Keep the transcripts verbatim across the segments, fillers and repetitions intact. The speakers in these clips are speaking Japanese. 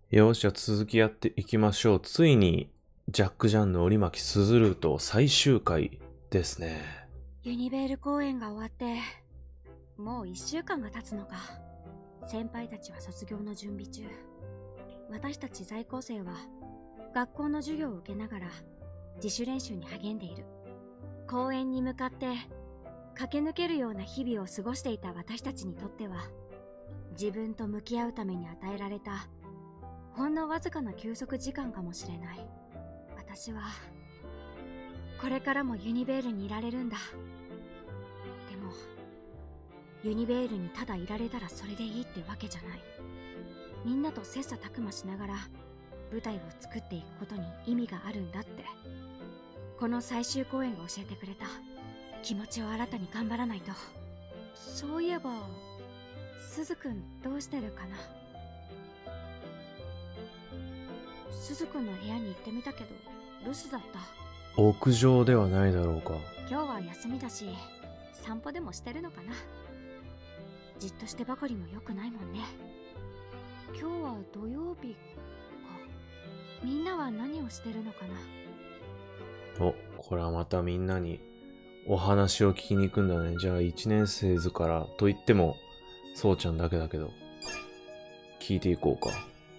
よし、じゃあ続きやっていきましょう。ついに、ジャック・ジャンの折巻スズルート最終回ですね。 ユニベール公演が終わって、もう一週間が経つのか。先輩たちは卒業の準備中。私たち在校生は、学校の授業を受けながら、自主練習に励んでいる。公演に向かって、駆け抜けるような日々を過ごしていた私たちにとっては、自分と向き合うために与えられた、ほんのわずかな休息時間かもしれない。私は、これからもユニベールにいられるんだ。でも、ユニベールにただいられたらそれでいいってわけじゃない。みんなと切磋琢磨しながら、舞台を作っていくことに意味があるんだって、この最終公演が教えてくれた。気持ちを新たに頑張らないと。そういえば、すずくんどうしてるかな。すずくんの部屋に行ってみたけど、留守だった。 屋上ではないだろうか。 今日は休みだし、散歩でもしてるのかな。じっとしてばかりも良くないもんね。今日は土曜日か。みんなは何をしてるのかな。 お、これはまたみんなにお話を聞きに行くんだね。じゃあいちねん生図からと言ってもそうちゃんだけだけど聞いていこうか。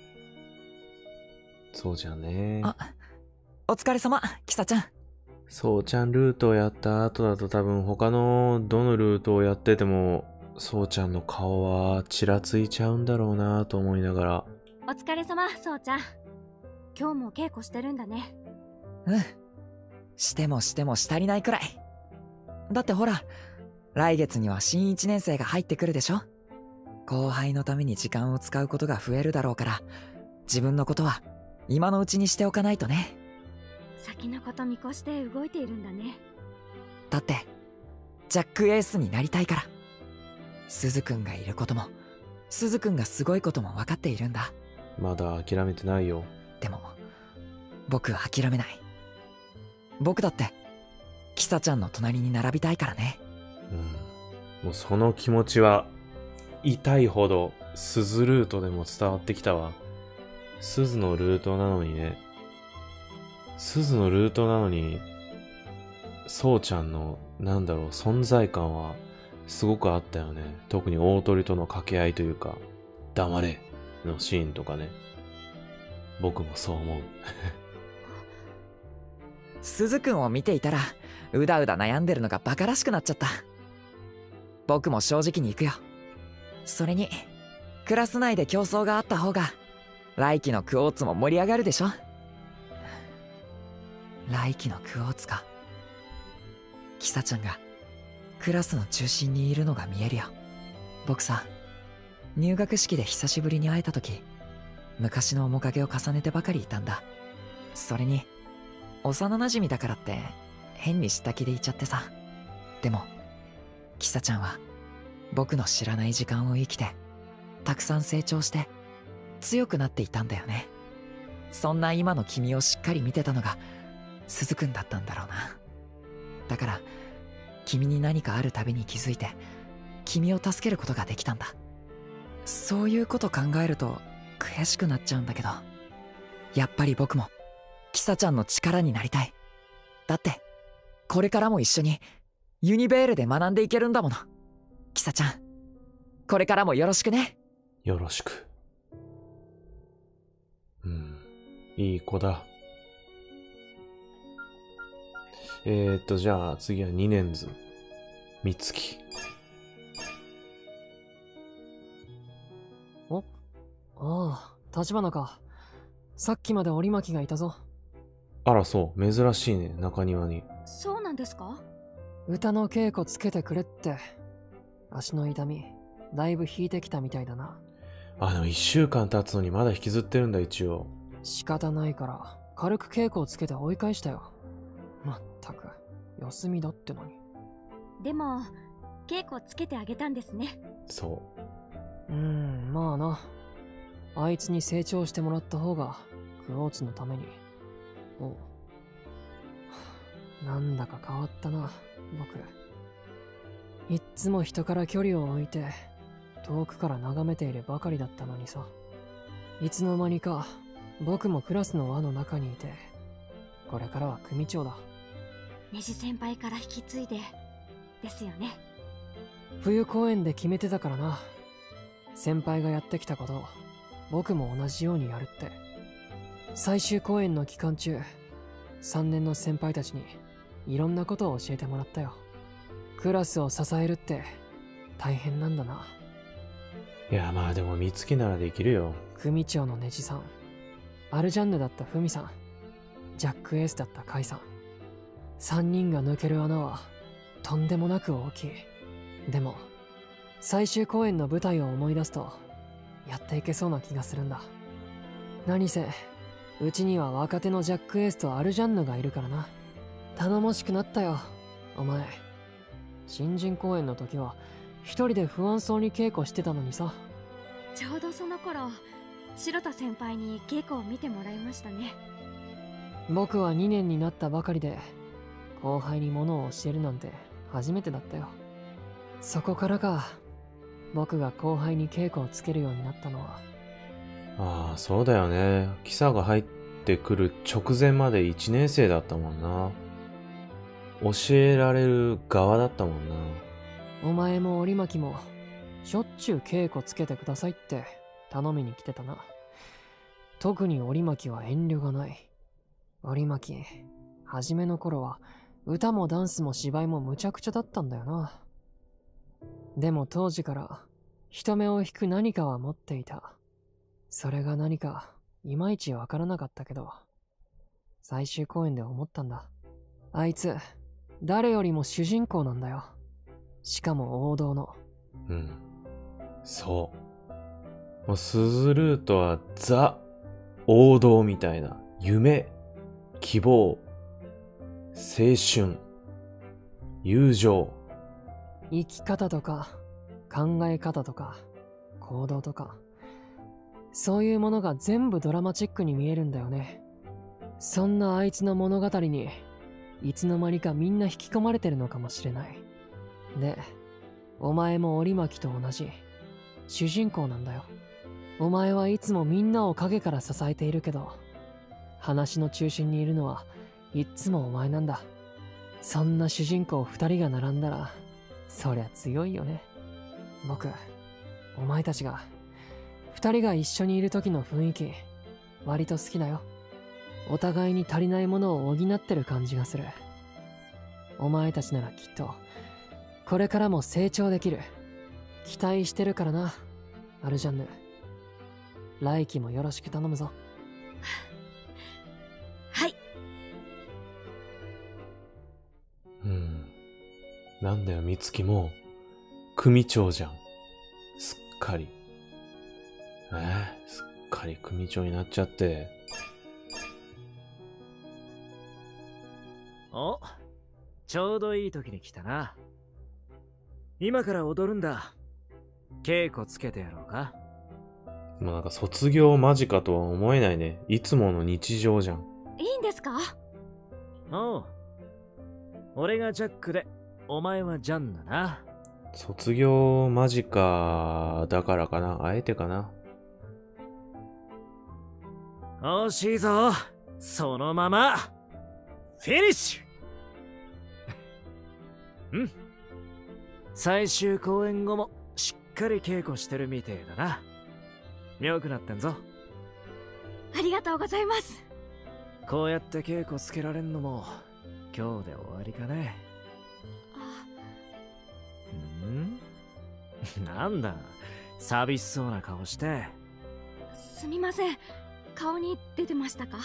そうじゃね。 あ、お疲れ様、キサちゃん。 そうちゃんルートをやった後だと多分他のどのルートをやっててもそうちゃんの顔はちらついちゃうんだろうなと思いながら。 お疲れ様、そうちゃん。今日も稽古してるんだね。 うん。してもしてもし足りないくらい。だってほら、来月には新いちねん生が入ってくるでしょ。後輩のために時間を使うことが増えるだろうから、自分のことは今のうちにしておかないとね。 先のこと見越して動いているんだね。 だって、ジャックエースになりたいから。すずくんがいることも、すずくんがすごいことも分かっているんだ。 まだ諦めてないよ。 でも、僕は諦めない。僕だって、キサちゃんの隣に並びたいからね。 うん。もうその気持ちは痛いほどスズルートでも伝わってきたわ。スズのルートなのにね。スズのルートなのに、そうちゃんの、なんだろう、存在感はすごくあったよね。特に大鳥との掛け合いというか、黙れのシーンとかね。僕もそう思う。 すずくんを見ていたら、うだうだ悩んでるのがバカらしくなっちゃった。僕も正直に行くよ。それに、クラス内で競争があった方が、来期のクォーツも盛り上がるでしょ。来期のクォーツか。キサちゃんが、クラスの中心にいるのが見えるよ。僕さ、入学式で久しぶりに会えた時、昔の面影を重ねてばかりいたんだ。それに、幼馴染だからって変にした気でいちゃってさ。でもキサちゃんは僕の知らない時間を生きて、たくさん成長して強くなっていたんだよね。そんな今の君をしっかり見てたのがすずくんだったんだろうな。だから君に何かあるたびに気づいて、君を助けることができたんだ。そういうこと考えると悔しくなっちゃうんだけど、やっぱり僕もキサちゃんの力になりたい。だってこれからも一緒にユニベールで学んでいけるんだもの。キサちゃん、これからもよろしくね。 よろしく。うん、いい子だ。えーっと、じゃあ次はにねん図。みつき。 お、ああ、立花か。さっきまで折巻がいたぞ。 あら、そう。珍しいね、中庭に。 そうなんですか？ 歌の稽古つけてくれって。足の痛み、だいぶ引いてきたみたいだな。 あの、一週間経つのにまだ引きずってるんだ、一応。 仕方ないから、軽く稽古をつけて追い返したよ。まったく、休みだってのに。 でも、稽古つけてあげたんですね。 そう。 うーん、まあな。あいつに成長してもらった方が、クローツのために。おう。なんだか変わったな、僕。いっつも人から距離を置いて、遠くから眺めているばかりだったのにさ。 いつの間にか僕もクラスの輪の中にいて、これからは組長だ。 ネジ先輩から引き継いでですよね。 冬公演で決めてたからな。先輩がやってきたことを僕も同じようにやるって。最終公演の期間中、さんねんの先輩たちにいろんなことを教えてもらったよ。クラスを支えるって大変なんだな。 いや、まあでも美月ならできるよ。 組長のネジさん、アルジャンヌだったフミさん、ジャックエースだったカイさん。さんにんが抜ける穴はとんでもなく大きい。でも最終公演の舞台を思い出すとやっていけそうな気がするんだ。何せうちには若手のジャックエースとアルジャンヌがいるからな。頼もしくなったよ、お前。新人公演の時は一人で不安そうに稽古してたのにさ。 ちょうどその頃、白田先輩に稽古を見てもらいましたね。 僕はにねんになったばかりで後輩に物を教えるなんて初めてだったよ。そこからか、僕が後輩に稽古をつけるようになったのは。 ああ、そうだよね。キサが入ってくる直前までいちねん生だったもんな。教えられる側だったもんな。 お前も折巻もしょっちゅう稽古つけてくださいって頼みに来てたな。特に折巻は遠慮がない。折巻、初めの頃は歌もダンスも芝居もむちゃくちゃだったんだよな。でも当時から人目を引く何かは持っていた。それが何かいまいちわからなかったけど、最終公演で思ったんだ。あいつ誰よりも主人公なんだよ。しかも王道の。 うん。そう。もうスズルートはザ王道みたいな。夢、希望、青春、友情。 生き方とか考え方とか行動とか、そういうものが全部ドラマチックに見えるんだよね。そんなあいつの物語にいつの間にかみんな引き込まれてるのかもしれない。で、お前も折巻と同じ主人公なんだよ。お前はいつもみんなを陰から支えているけど、話の中心にいるのはいっつもお前なんだ。そんな主人公二人が並んだらそりゃ強いよね。僕、お前たちが二人が一緒にいる時の雰囲気割と好きだよ。お互いに足りないものを補ってる感じがする。お前たちならきっとこれからも成長できる。期待してるからな、アルジャンヌ。来期もよろしく頼むぞ。 はい。 うん。なんだよ、美月も組長じゃん。すっかり。えー、すっかり組長になっちゃって。 お、ちょうどいい時に来たな。今から踊るんだ。稽古つけてやろうか。 もうなんか卒業間近とは思えないね。いつもの日常じゃん。 いいんですか？ おう。俺がジャックで、お前はジャンヌな。 卒業間近だからかな。あえてかな。 惜しいぞ。そのまま。フィニッシュうん。最終公演後もしっかり稽古してるみてえだな。妙くなってんぞ。 ありがとうございます。 こうやって稽古つけられんのも今日で終わりかね。 あ、 んなんだ、寂しそうな顔して。 すみません。顔に出てましたか？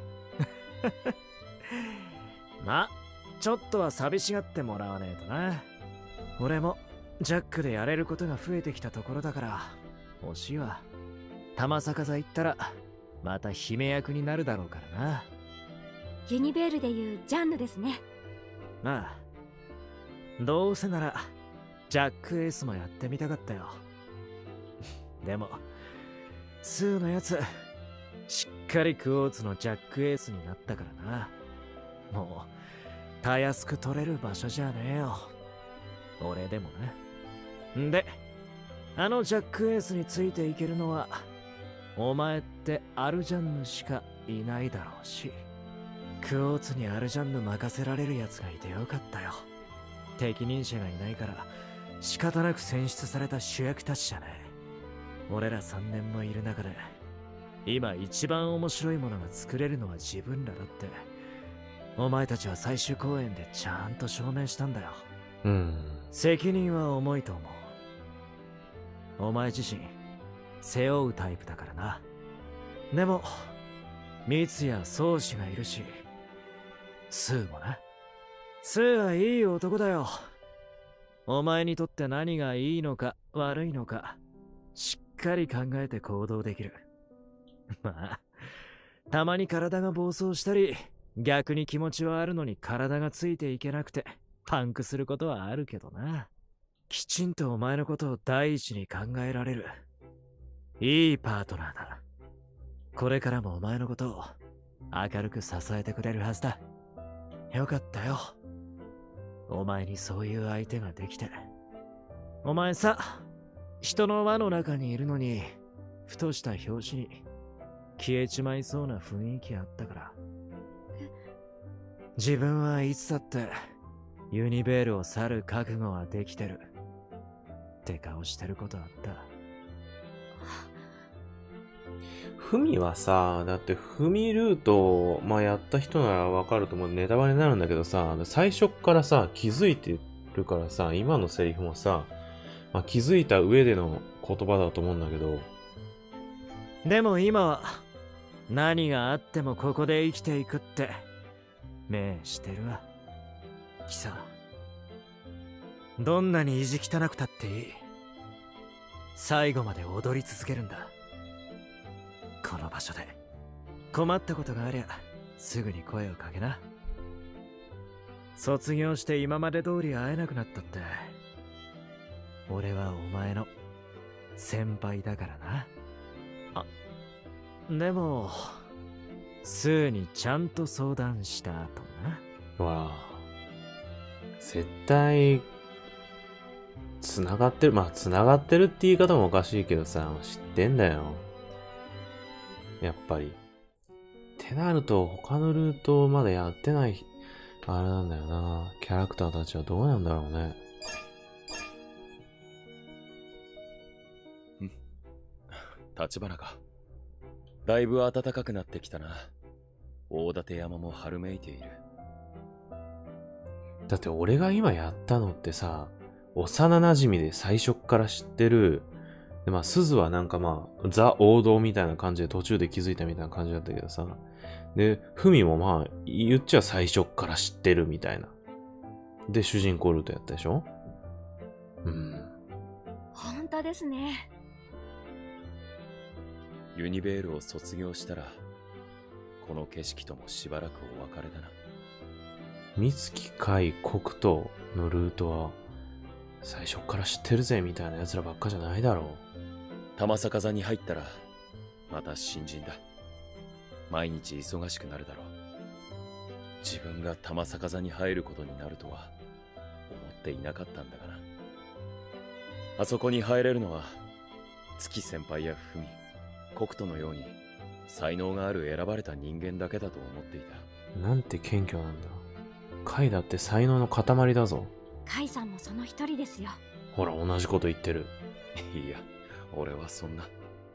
ま、ちょっとは寂しがってもらわねえとな。俺もジャックでやれることが増えてきたところだから惜しいわ。玉坂座行ったらまた姫役になるだろうからな。 ユニベールでいうジャンヌですね。 まあどうせならジャックエースもやってみたかったよ。でもスーのやつしっかりクォーツのジャックエースになったからな。もうたやすく取れる場所じゃねえよ、俺でもな。んであのジャックエースについていけるのはお前ってアルジャンヌしかいないだろうし、クオーツにアルジャンヌ任せられるやつがいてよかったよ。適任者がいないから仕方なく選出された主役たちじゃねえ。俺らさんねんもいる中で今一番面白いものが作れるのは自分らだって、お前たちは最終公演でちゃんと証明したんだよ。 うん。 責任は重いと思う。お前自身背負うタイプだからな。でもミツやソウシがいるし、スーもな。スーはいい男だよ。お前にとって何がいいのか悪いのかしっかり考えて行動できる。まあたまに体が暴走したり、逆に気持ちはあるのに体がついていけなくてパンクすることはあるけどな。きちんとお前のことを第一に考えられるいいパートナーだ。これからもお前のことを明るく支えてくれるはずだ。よかったよ、お前にそういう相手ができて。お前さ、人の輪の中にいるのにふとした拍子に消えちまいそうな雰囲気あったから。自分はいつだってユニベールを去る覚悟はできてるって顔してることあった。 フミはさ、だってフミルートを、まあ、やった人ならわかると思う。ネタバレになるんだけどさ、最初っからさ、気づいてるからさ、今のセリフもさ、まあ、気づいた上での言葉だと思うんだけど。 でも今は、何があってもここで生きていくって、命してるわ。キサ。どんなに意地汚くたっていい。最後まで踊り続けるんだ。この場所で困ったことがありゃすぐに声をかけな。卒業して今まで通り会えなくなったって俺はお前の先輩だからな。あ、でもスーにちゃんと相談した後な。 わあ、絶対繋がってる。まあ繋がってるって言い方もおかしいけどさ、知ってんだよやっぱり。ってなると、他のルートをまだやってない、あれなんだよな。キャラクターたちはどうなんだろうね。 うん。立花か。だいぶ暖かくなってきたな。大館山も春めいている。 だって俺が今やったのってさ、幼馴染で最初っから知ってる、で、まあ、鈴はなんかまあ、ザ王道みたいな感じで途中で気づいたみたいな感じだったけどさ。で、フミもまあ、言っちゃ最初っから知ってるみたいな。で、主人公ルートやったでしょ？うん。 本当ですね。 ユニベールを卒業したら、この景色ともしばらくお別れだな。 美月海黒糖のルートは、最初っから知ってるぜみたいな奴らばっかじゃないだろう。 玉坂座に入ったらまた新人だ。毎日忙しくなるだろう。自分が玉坂座に入ることになるとは思っていなかったんだがな。あそこに入れるのは月先輩や文、黒人のように才能がある選ばれた人間だけだと思っていた。 なんて謙虚なんだ。海だって才能の塊だぞ。 カイさんもその一人ですよ。 ほら、同じこと言ってる。 いや、俺はそんな。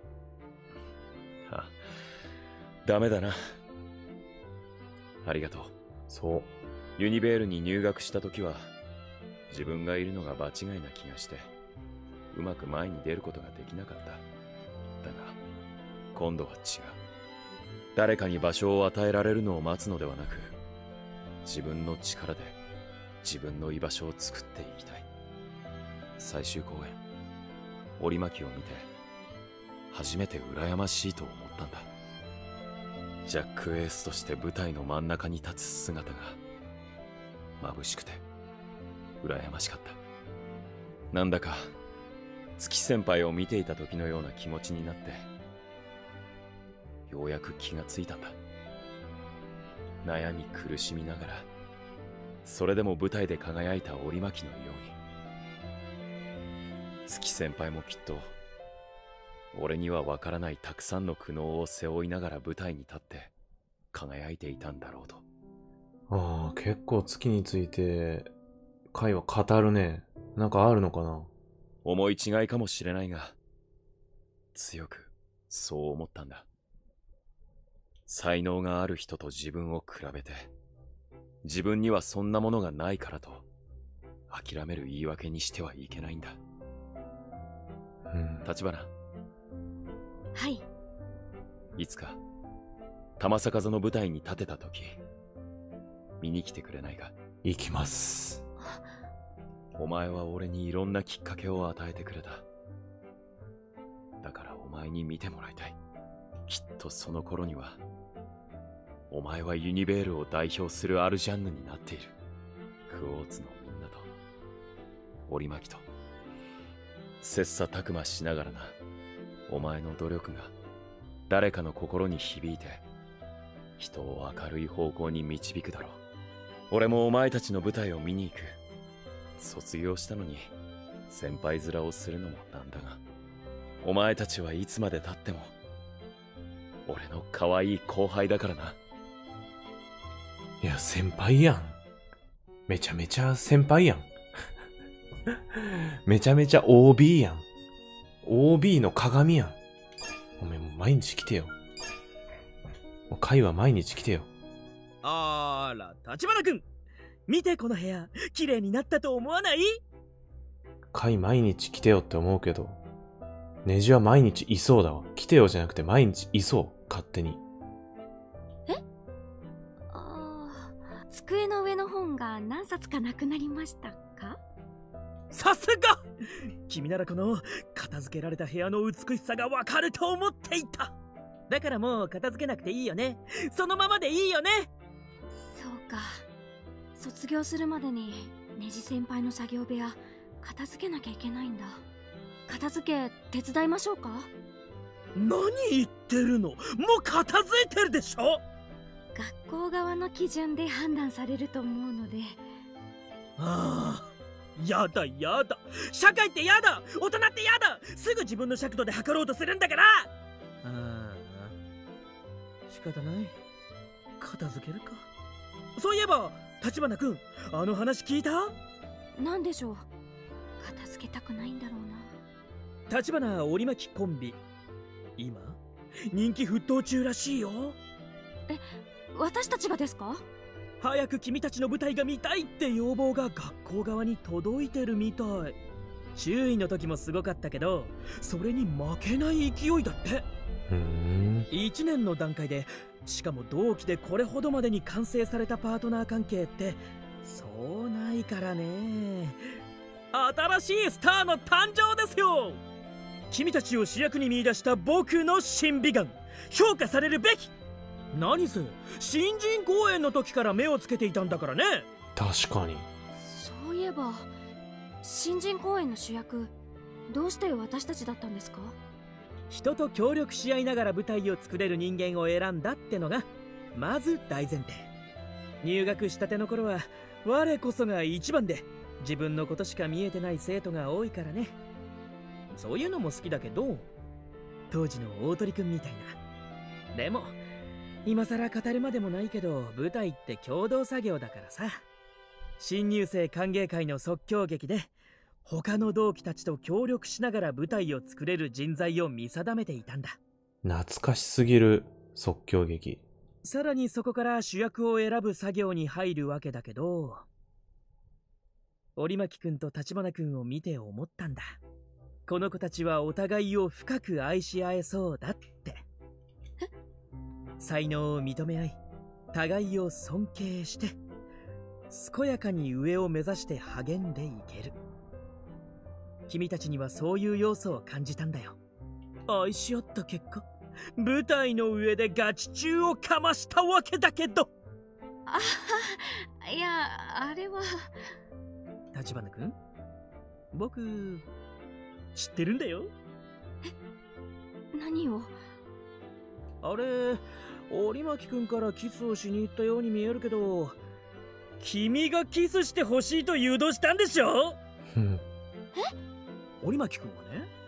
あ、ダメだな。ありがとう。 そう。 ユニベールに入学した時は、自分がいるのが場違いな気がして、うまく前に出ることができなかった。だが、今度は違う。誰かに場所を与えられるのを待つのではなく、自分の力で自分の居場所を作っていきたい。最終公演、折巻を見て初めて羨ましいと思ったんだ。ジャック・エースとして舞台の真ん中に立つ姿が眩しくて羨ましかった。なんだか月先輩を見ていた時のような気持ちになって、ようやく気がついたんだ。悩み苦しみながら、それでも舞台で輝いた折巻のように、月先輩もきっと俺にはわからないたくさんの苦悩を背負いながら舞台に立って輝いていたんだろうと。 ああ、結構月について、カイは語るね。なんかあるのかな。 思い違いかもしれないが、強くそう思ったんだ。才能がある人と自分を比べて、自分にはそんなものがないからと諦める言い訳にしてはいけないんだ。 うん。 立花、 はい。 いつか玉坂座の舞台に立てた時、見に来てくれないか。 行きます。 お前は俺にいろんなきっかけを与えてくれた。だからお前に見てもらいたい。きっとその頃にはお前はユニベールを代表するアルジャンヌになっている。クォーツのみんなと折巻と切磋琢磨しながらな。お前の努力が誰かの心に響いて人を明るい方向に導くだろう。俺もお前たちの舞台を見に行く。卒業したのに先輩面をするのもなんだが、お前たちはいつまで経っても俺の可愛い後輩だからな。 いや、先輩やん。めちゃめちゃ先輩やん。めちゃめちゃ オービー やん。オービー の鏡やん。おめえもう毎日来てよ。もう会は毎日来てよ。 あら、立花君、見てこの部屋、綺麗になったと思わない？ 会毎日来てよって思うけど、ネジは毎日いそうだわ。来てよじゃなくて毎日いそう。勝手に。 え？ああ、机の上の本が何冊かなくなりましたか？ さすが！君ならこの片付けられた部屋の美しさがわかると思っていた。だからもう片付けなくていいよね。そのままでいいよね。 そうか。卒業するまでにネジ先輩の作業部屋片付けなきゃいけないんだ。片付け手伝いましょうか？ 何言ってるの？もう片付いてるでしょ。 学校側の基準で判断されると思うので。 ああ、やだやだ。社会ってやだ。大人ってやだ。すぐ自分の尺度で測ろうとするんだから。ああ、仕方ない。片付けるか。そういえば立花君、あの話聞いた？ なんでしょう。片付けたくないんだろうな。 立花折巻コンビ、今人気沸騰中らしいよ。 え、私たちがですか？ 早く君たちの舞台が見たいって要望が学校側に届いてるみたい。周囲の時もすごかったけど、それに負けない勢いだって。 うーん。 いちねんの段階で、しかも同期でこれほどまでに完成されたパートナー関係ってそうないからね。新しいスターの誕生ですよ。君たちを主役に見出した僕の審美眼、評価されるべき。何せ新人公演の時から目をつけていたんだからね。 確かに。 そういえば新人公演の主役、どうして私たちだったんですか？ 人と協力し合いながら舞台を作れる人間を選んだってのがまず大前提。入学したての頃は我こそが一番で自分のことしか見えてない生徒が多いからね。そういうのも好きだけど、当時の大鳥くんみたいな。でも今更語るまでもないけど、舞台って共同作業だからさ。新入生歓迎会の即興劇で他の同期たちと協力しながら舞台を作れる人材を見定めていたんだ。 懐かしすぎる即興劇。 さらにそこから主役を選ぶ作業に入るわけだけど、折巻くんと立花くんを見て思ったんだ。この子たちはお互いを深く愛し合えそうだって。才能を認め合い、互いを尊敬して健やかに上を目指して励んでいける。君たちにはそういう要素を感じたんだよ。愛し合った結果、舞台の上でガチ中をかましたわけだけど。 ああ、いや、あれは。 立花君、僕知ってるんだよ。 え、何を？ あれ、折巻君からキスをしに行ったように見えるけど、君がキスしてほしいと誘導したんでしょ？ うん。 え？折巻君はね、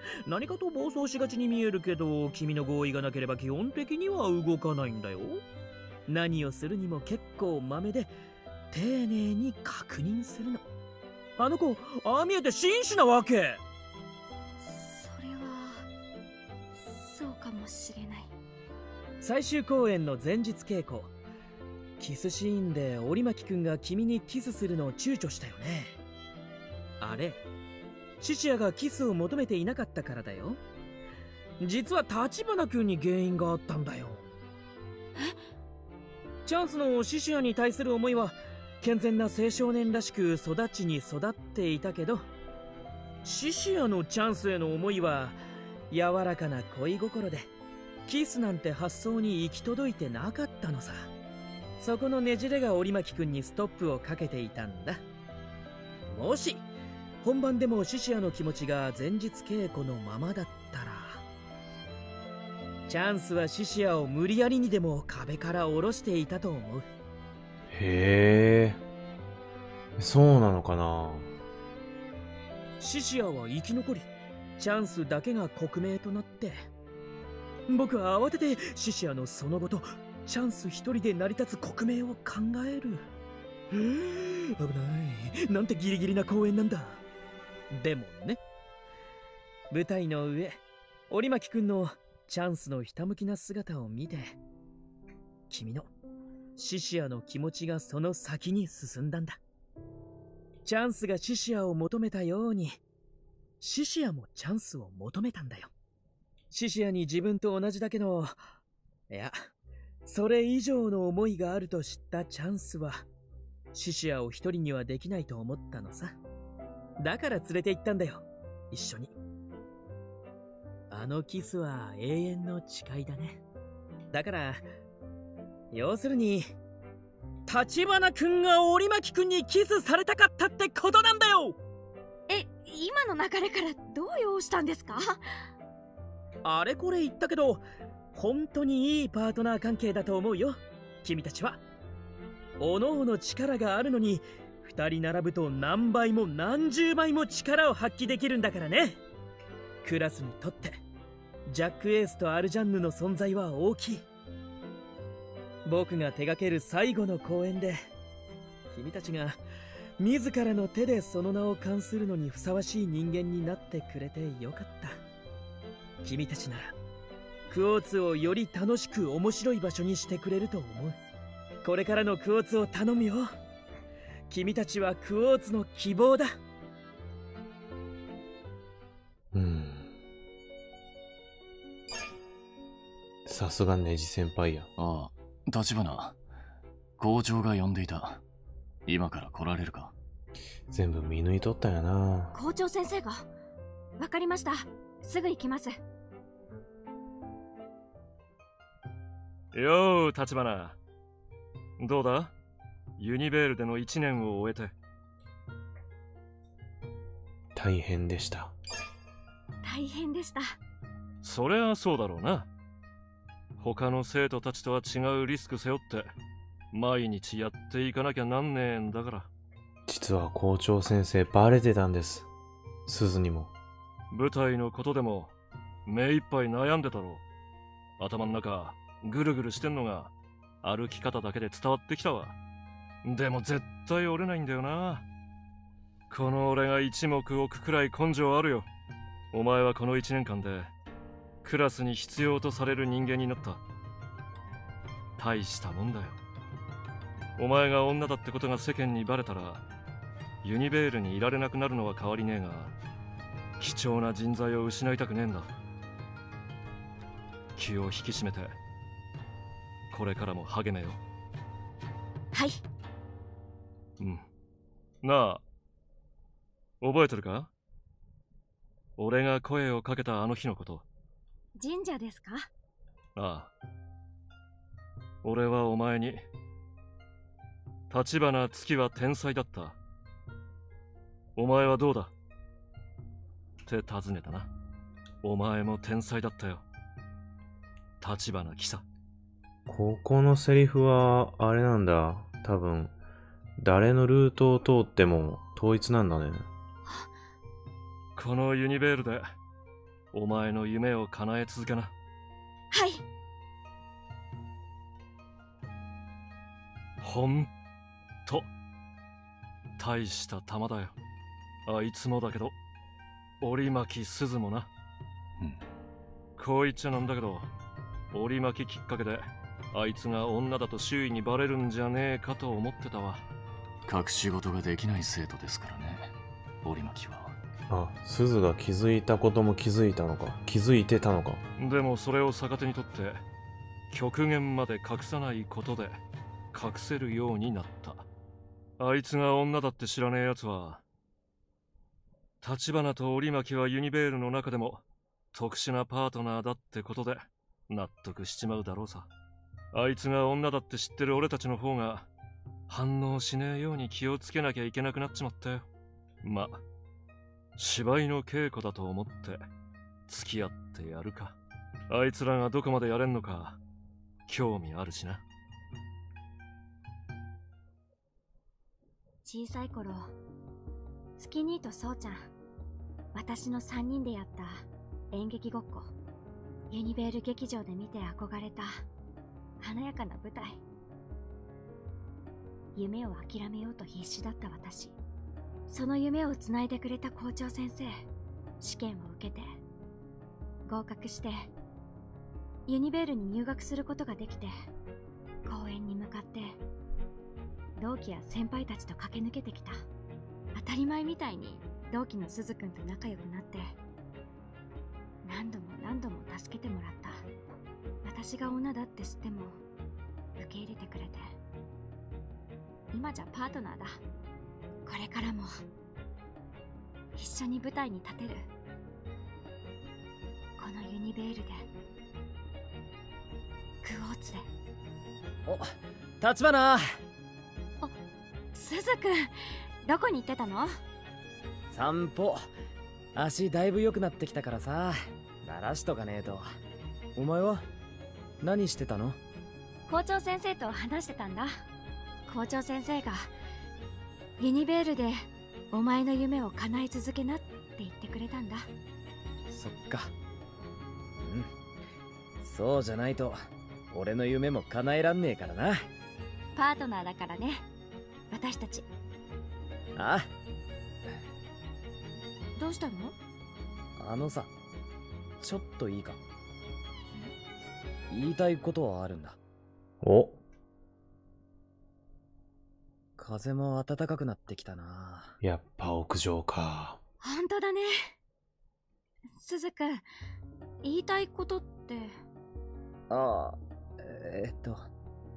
何かと暴走しがちに見えるけど、君の合意がなければ基本的には動かないんだよ。何をするにも結構マメで丁寧に確認するの。あの子、ああ見えて紳士なわけ。 それはそうかもしれない。 最終公演の前日稽古、キスシーンで折巻くんが君にキスするのを躊躇したよね。あれ、シシアがキスを求めていなかったからだよ。実は立花くんに原因があったんだよ。 え？ チャンスのシシアに対する思いは健全な青少年らしく育ちに育っていたけど、シシアのチャンスへの思いは柔らかな恋心で、キスなんて発想に行き届いてなかったのさ。そこのねじれが折巻くんにストップをかけていたんだ。もし本番でもシシアの気持ちが前日稽古のままだったら、チャンスはシシアを無理やりにでも壁から下ろしていたと思う。 へえ、そうなのかな。 シシアは生き残り、チャンスだけが国名となって、僕は慌ててシシアのその後とチャンス一人で成り立つ国名を考える。危ない、なんてギリギリな公演なんだ。でもね、舞台の上、折巻くんのチャンスのひたむきな姿を見て、君のシシアの気持ちがその先に進んだんだ。チャンスがシシアを求めたように、シシアもチャンスを求めたんだよ。シシアに自分と同じだけの、いや、それ以上の思いがあると知ったチャンスは、シシアを一人にはできないと思ったのさ。だから連れて行ったんだよ、一緒に。あのキスは永遠の誓いだね。だから、要するに、立花くんが折巻くんにキスされたかったってことなんだよ。 え、今の流れからどう用したんですか？ あれこれ言ったけど、本当にいいパートナー関係だと思うよ、君たちは。おのおの力があるのに、二人並ぶと何倍も何十倍も力を発揮できるんだからね。クラスにとってジャック・エースとアルジャンヌの存在は大きい。僕が手掛ける最後の公演で、君たちが自らの手でその名を冠するのにふさわしい人間になってくれてよかった。君たちならクォーツをより楽しく面白い場所にしてくれると思う。これからのクォーツを頼むよ。君たちはクォーツの希望だ。 うん。さすがネジ先輩や。 ああ、立花。校長が呼んでいた。今から来られるか？ 全部見抜いとったんやな。 校長先生が。わかりました。すぐ行きます。 よー、立花。どうだ？ユニベールでの一年を終えて。 大変でした。 大変でした。 そりゃそうだろうな。他の生徒たちとは違うリスク背負って毎日やっていかなきゃなんねえんだから。 実は校長先生バレてたんです。鈴にも。 舞台のことでも目いっぱい悩んでたろう。頭の中ぐるぐるしてんのが歩き方だけで伝わってきたわ。でも絶対折れないんだよな。この俺が一目置くくらい根性あるよ。お前はこの一年間でクラスに必要とされる人間になった。大したもんだよ。お前が女だってことが世間にバレたらユニベールにいられなくなるのは変わりねえが、貴重な人材を失いたくねえんだ。気を引き締めてこれからも励めよ。 はい。 うん。なあ、覚えてるか？俺が声をかけたあの日のこと。 神社ですか？ ああ。俺はお前に、立花月は天才だった。お前はどうだ？って尋ねたな。お前も天才だったよ。立花貴さ。 ここのセリフは、あれなんだ。多分、誰のルートを通っても統一なんだね。 このユニベールでお前の夢を叶え続けな。 はい。 ほんと大した玉だよ。あいつもだけど、折巻すずもな。 うん。 こう言っちゃなんだけど、折巻きっかけであいつが女だと周囲にバレるんじゃねえかと思ってたわ。 隠し事ができない生徒ですからね、折巻は。 あ、すずが気づいたことも気づいたのか。気づいてたのか。 でもそれを逆手にとって極限まで隠さないことで隠せるようになった。あいつが女だって知らねえやつは、橘と折巻はユニベールの中でも特殊なパートナーだってことで納得しちまうだろうさ。あいつが女だって知ってる俺たちの方が反応しねえように気をつけなきゃいけなくなっちまったよ。ま、芝居の稽古だと思って付き合ってやるか。あいつらがどこまでやれんのか興味あるしな。 小さい頃、月兄とそうちゃん、私のさんにんでやった演劇ごっこ、ユニベール劇場で見て憧れた華やかな舞台。夢を諦めようと必死だった私。その夢をつないでくれた校長先生、試験を受けて合格してユニベールに入学することができて、公園に向かって同期や先輩たちと駆け抜けてきた。当たり前みたいに同期のすずくんと仲良くなって、何度も何度も助けてもらった。私が女だって知っても受け入れてくれて、今じゃパートナーだ。これからも一緒に舞台に立てる。このユニベールで、クォーツで。 お、橘。 あ、すずくん、どこに行ってたの？ 散歩。足だいぶ良くなってきたからさ、慣らしとかねえと。お前は何してたの？ 校長先生と話してたんだ。校長先生がユニベールでお前の夢を叶え続けなって言ってくれたんだ。 そっか。うん、そうじゃないと俺の夢も叶えらんねえからな。 パートナーだからね、私たち。 ああ。 どうしたの？ あのさ、ちょっといいか？言いたいことはあるんだ。 お、 風も暖かくなってきたな。 やっぱ屋上か。 本当だね。すずくん、言いたいことって。 ああ、えー、っと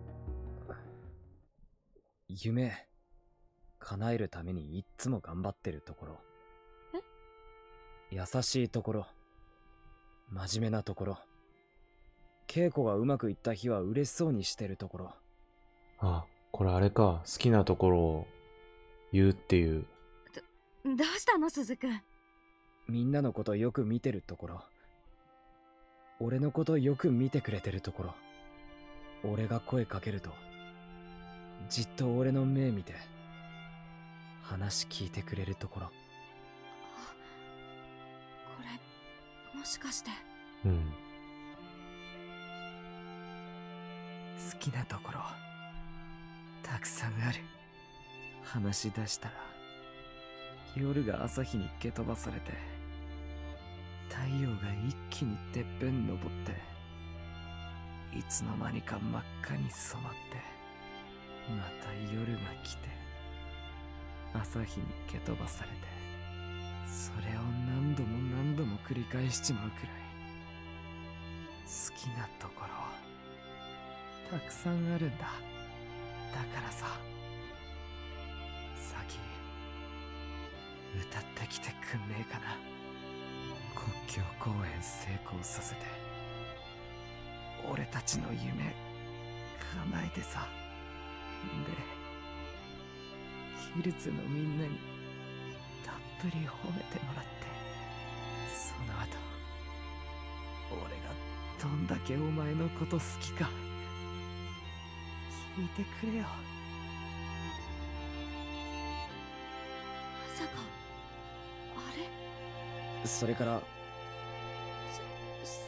夢叶えるためにいっつも頑張ってるところ。 え？ 優しいところ、真面目なところ、稽古がうまくいった日は嬉しそうにしてるところ。 あ、これあれか。好きなところを言うっていう。 ど、どうしたの、すずくん。 みんなのことよく見てるところ。俺のことよく見てくれてるところ。俺が声かけるとじっと俺の目見て話聞いてくれるところ。 これもしかして。 うん。 好きなところたくさんある。話し出したら夜が朝日に蹴飛ばされて、太陽が一気にてっぺん登って、いつの間にか真っ赤に染まって、また夜が来て朝日に蹴飛ばされて、それを何度も何度も繰り返しちまうくらい好きなところたくさんあるんだ。だからさ、先歌ってきてくんねえかな。国境公演成功させて俺たちの夢叶えてさ。でヒルツのみんなにたっぷり褒めてもらって、その後俺がどんだけお前のこと好きか聞いてくれよ。 まさかあれ？ それから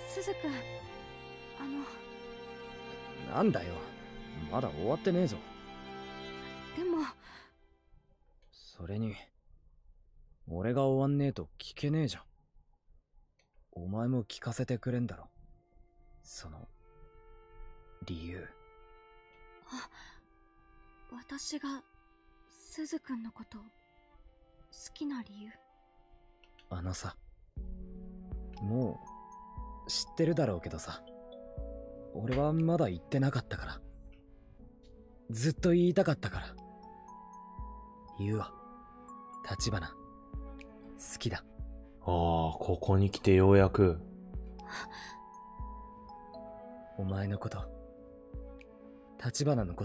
すずくん、あの。 なんだよ、まだ終わってねえぞ。 でも。 それに、俺が終わんねえと聞けねえじゃん。お前も聞かせてくれんだろ。その、理由。 あ、私が、すずくんのこと、好きな理由。 あのさ、もう、知ってるだろうけどさ、俺はまだ言ってなかったから。ずっと言いたかったから。言うわ。立花、好きだ。 ああ、ここに来てようやく。 お前のこと、立花のこと、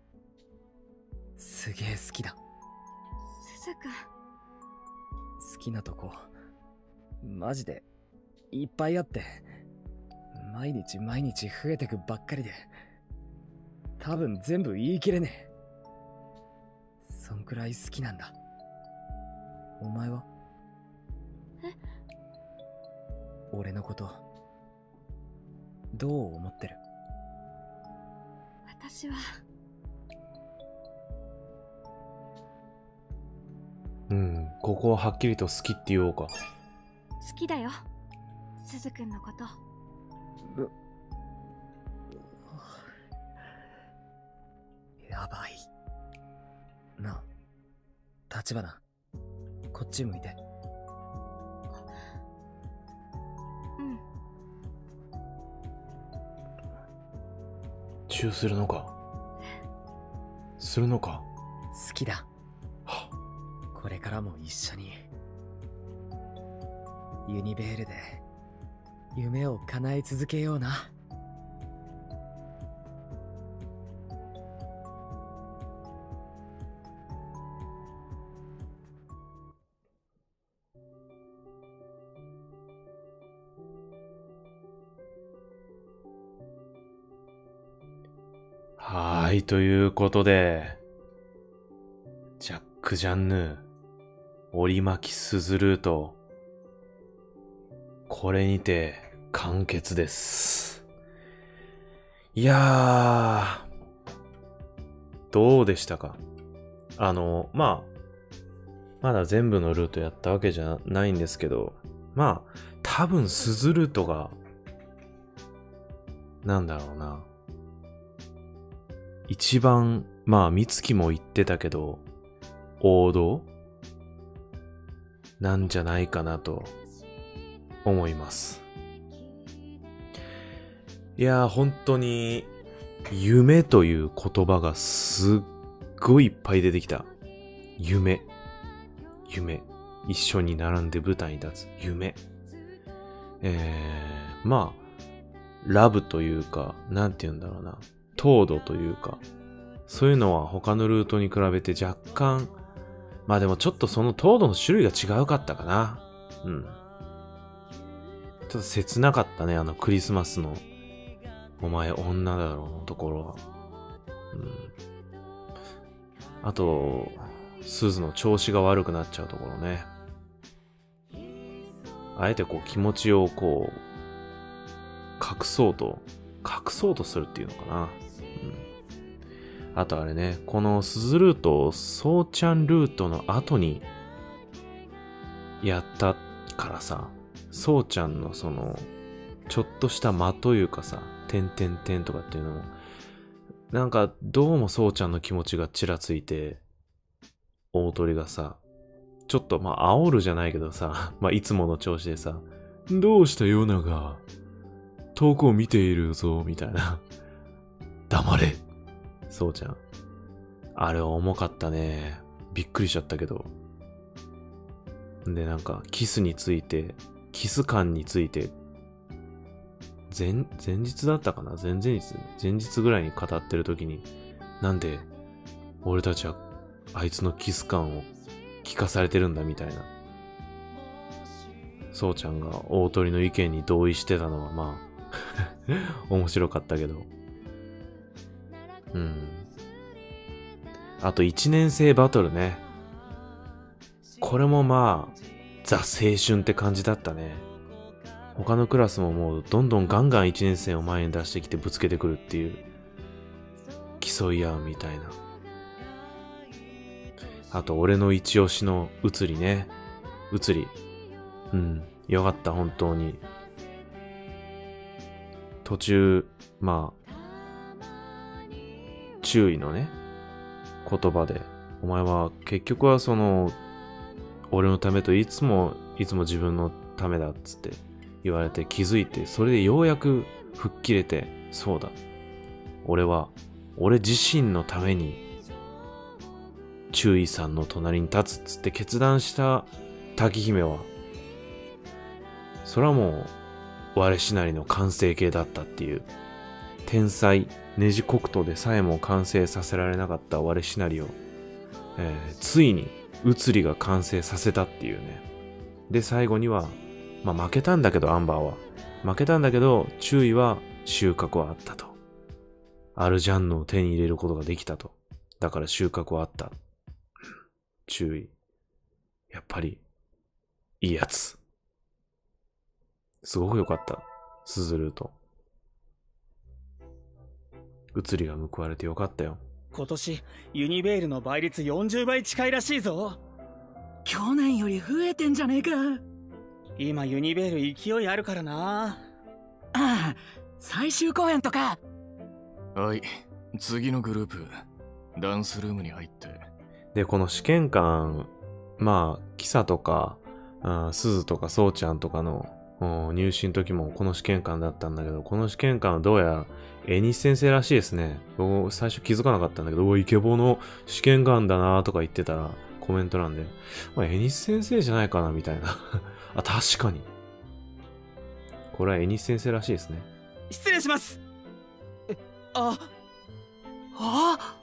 すげえ好きだ。 すずくん。 好きなとこ、マジで、いっぱいあって、毎日毎日増えてくばっかりで、多分全部言い切れねえ。そんくらい好きなんだ。お前は？ え？ 俺のこと、どう思ってる？ 私は。 うん、ここははっきりと好きって言おうか。 好きだよ、すずくんのこと。 うやばいなあ、立花、こっち向いて。 うん。 チューするのか？するのか？ 好きだ。これからも一緒にユニベールで夢を叶え続けような。 はーい、ということで、ジャック・ジャンヌ、折巻スズルート、これにて完結です。いやー、どうでしたか？あの、まあ、まだ全部のルートやったわけじゃないんですけど、まあ、多分スズルートが、なんだろうな。一番、まあ、美月も言ってたけど、王道なんじゃないかなと思います。いやー、本当に夢という言葉がすっごいいっぱい出てきた。夢。夢。一緒に並んで舞台に立つ。夢。えー、まあ、ラブというか、なんて言うんだろうな。糖度というか、そういうのは他のルートに比べて若干、まあでもちょっとその糖度の種類が違うかったかな。うん。ちょっと切なかったね、あのクリスマスのお前女だろうのところは。うん。あと、スズの調子が悪くなっちゃうところね。あえてこう気持ちをこう、隠そうと、隠そうとするっていうのかな。うん。あとあれね、このスズルート、ソーちゃんルートの後にやったからさ、ソーちゃんのその、ちょっとした間というかさ、てんてんてんとかっていうのも、なんかどうもソーちゃんの気持ちがちらついて、大鳥がさ、ちょっとまあ煽るじゃないけどさ、まあいつもの調子でさ、どうしたヨナが、遠くを見ているぞ、みたいな。黙れ。そうちゃん。あれは重かったね。びっくりしちゃったけど。で、なんか、キスについて、キス感について、前、前日だったかな？前々日前日ぐらいに語ってる時に、なんで、俺たちは、あいつのキス感を聞かされてるんだ、みたいな。そうちゃんが大鳥の意見に同意してたのは、まあ、面白かったけど。うん。あと一年生バトルね。これもまあ、ザ青春って感じだったね。 他のクラスももうどんどんガンガンいちねん生を前に出してきてぶつけてくるっていう、競い合うみたいな。あと俺の一押しの移りね。移り。うん。よかった、本当に。途中、まあ、注意のね、言葉で、お前は結局はその、俺のためといつも、いつも自分のためだっつって言われて気づいて、それでようやく吹っ切れて、そうだ。俺は、俺自身のために、注意さんの隣に立つっつって決断した滝姫は、それはもう、我しなりの完成形だったっていう、天才、ネジ黒糖でさえも完成させられなかった我しなりを、えー、ついに、移りが完成させたっていうね。で、最後には、まあ負けたんだけど、アンバーは。負けたんだけど、注意は収穫はあったと。アルジャンヌを手に入れることができたと。だから収穫はあった。注意。やっぱり、いいやつ。すごく良かった。スズルート。移りが報われてよかったよ。 今年、ユニベールの倍率よんじゅうばい近いらしいぞ。 去年より増えてんじゃねえか。 今ユニベール勢いあるからな。 ああ、最終公演とか。 はい、次のグループ、ダンスルームに入って。 で、この試験官、まあ、キサとか、スズとかソウちゃんとかの入試の時もこの試験官だったんだけど、この試験官はどうやらエニス先生らしいですね。僕最初気づかなかったんだけど、おイケボの試験官だなとか言ってたらコメント欄で、まあ、エニス先生じゃないかなみたいな。あ、確かに。これはエニス先生らしいですね。 失礼します。え、あ、 あ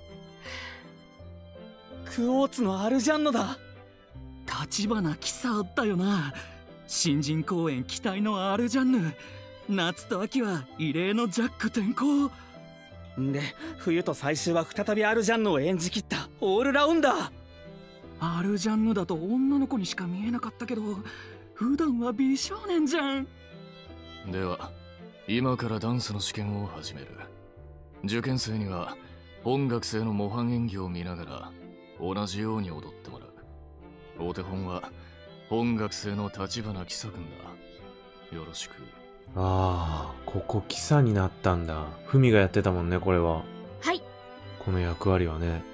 クオーツのアルジャンヌだ。 立花キサだよな。新人公演期待のアルジャンヌ。夏と秋は異例のジャック転向。 んで、冬と最終は再びアルジャンヌを演じきったオールラウンダー。 アルジャンヌだと女の子にしか見えなかったけど、普段は美少年じゃん。 では、今からダンスの試験を始める。受験生には本学生の模範演技を見ながら同じように踊ってもらう。お手本は本学生の立花キサ君だ。よろしく。 ああ、ここキサになったんだ。フミがやってたもんね、これは。 はい。 この役割はね。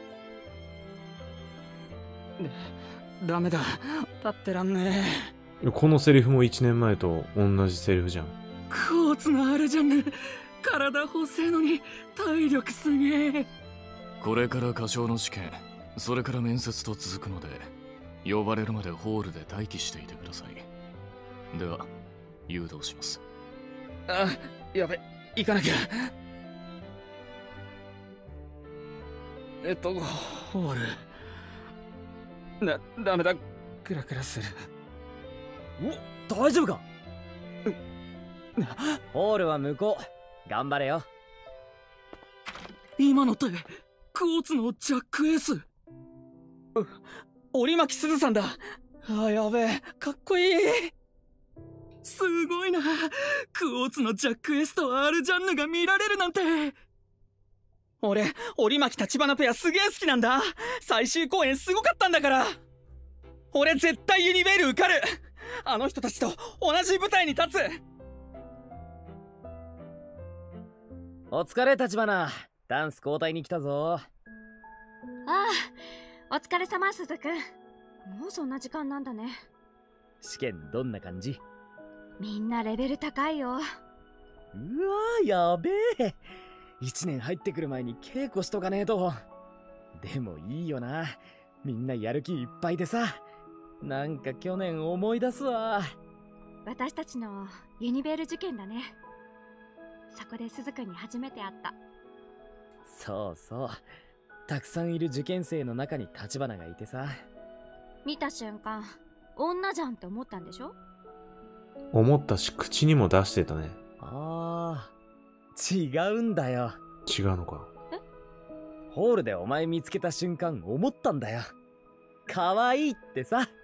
ダメだ。立ってらんねえ。このセリフもいちねんまえと同じセリフじゃん。 クオーツのアルジャンヌ、体細いのに体力すげえ。 これから歌唱の試験、それから面接と続くので、呼ばれるまでホールで待機していてください。では、誘導します。 あ、やべ、行かなきゃ。えっと、ホール。な、ダメだ。クラクラする。 お、大丈夫か？ホールは向こう。頑張れよ。 今のってクオーツのジャックエース。 折巻すずさんだ。あ、やべえ、かっこいい。 すごいな。クオーツのジャックエースとアルジャンヌが見られるなんて。 俺、折巻立花ペアすげえ好きなんだ。最終公演すごかったんだから。俺絶対ユニベール受かる。あの人たちと同じ舞台に立つ。 お疲れ立花。ダンス交代に来たぞ。 ああ、お疲れ様鈴くん。もうそんな時間なんだね。 試験どんな感じ？ みんなレベル高いよ。うわー、やべえ。一年入ってくる前に稽古しとかねえと。でもいいよな。みんなやる気いっぱいでさ。なんか去年思い出すわ。 私たちのユニベール受験だね。そこで鈴くんに初めて会った。 そうそう。たくさんいる受験生の中に立花がいてさ。 見た瞬間、女じゃんって思ったんでしょ？ 思ったし、口にも出してたね。 ああ、違うんだよ。 違うのか。 え？ ホールでお前見つけた瞬間思ったんだよ。可愛いってさ。